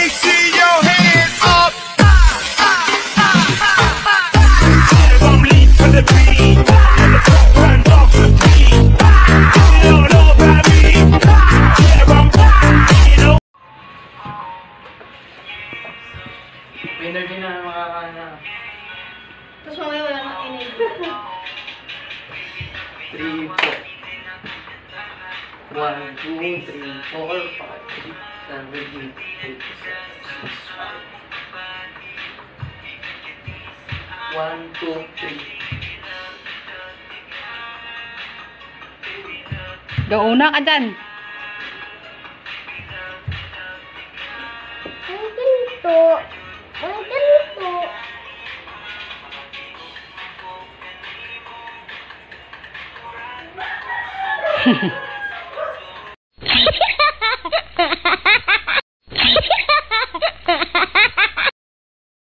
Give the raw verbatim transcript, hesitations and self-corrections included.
see your hands up. Winner din na makakana. Tapos mamaya wala nang energy. three, four. one, two, three, four, five, six, seven, eight, eight, seven, six, five. one, two, three. Doon ka dyan. Ang ganito. Ang ganito. Hehehe